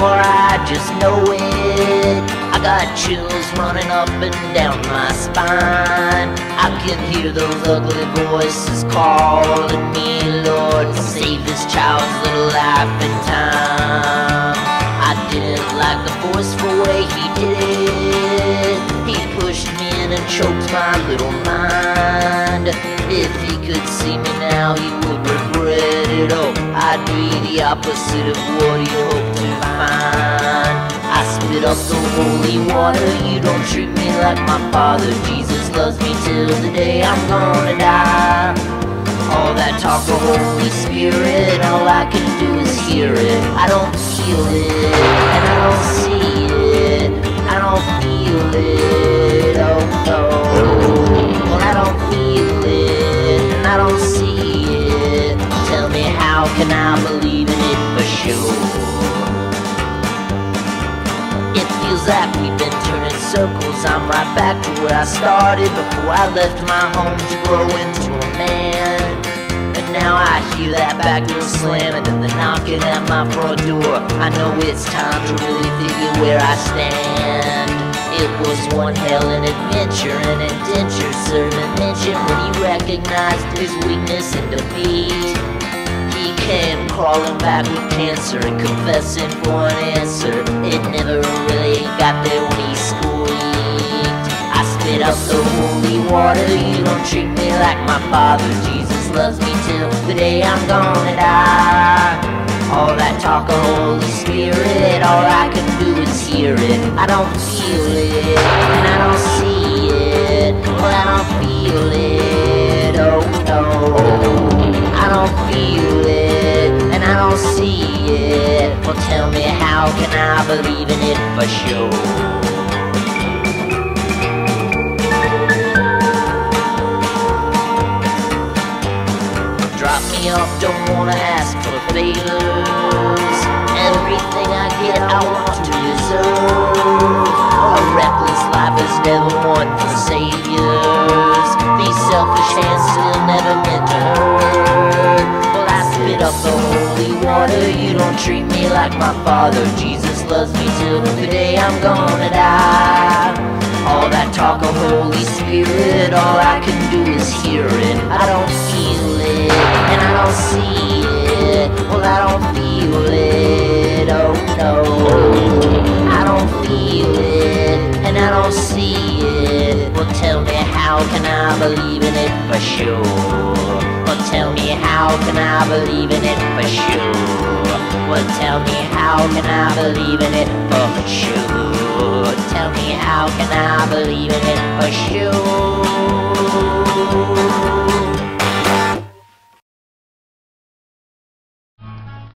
anymore, I just know it. I got chills running up and down my spine. I can hear those ugly voices calling me, Lord, save this child's little life in time. I didn't like the forceful way he did it. He pushed me in and choked my little mind. If he could see me now, he would regret it. Oh, I'd be the opposite of what he hoped to find. I spit up the holy water. You don't treat me like my Father. Jesus loves me till the day I'm gonna die. All that talk of Holy Spirit, all I can do is hear it. I don't feel it, and I don't see it. I don't feel it, oh no. Well, I don't feel it, and I don't see it. Tell me, how can I believe in it for sure? It feels like we've been turning circles. I'm right back to where I started before I left my home to grow into a man. Now I hear that back door slamming and the knocking at my front door. I know it's time to really figure where I stand. It was one hell of an adventure, an indenture servant mentioned when he recognized his weakness and defeat. He came crawling back with cancer and confessing for an answer. It never really got there when he squeaked. I spit out the holy water. You don't treat me like my Father. Jesus loves me till the day I'm gonna die. All that talk of Holy Spirit, all I can do is hear it. I don't feel it, and I don't see it. Well, I don't feel it, oh no. I don't feel it, and I don't see it. Well, tell me, how can I believe in it for sure? Drop me off, don't wanna ask for favors. Everything I get, I want to deserve. A reckless life is never one for saviors. These selfish hands still never meant to hurt. Well, I spit up the holy water. You don't treat me like my Father. Jesus loves me till the day I'm gonna die. All that talk of Holy Spirit, all I can do is hear it. I don't feel it, and I don't see it. Well, I don't feel it, oh no. I don't feel it, and I don't see it. Well, tell me, how can I believe in it for sure? Well, tell me, how can I believe in it for sure? Well, tell me, how can I believe in it for sure? Tell me, how can I believe in it for sure?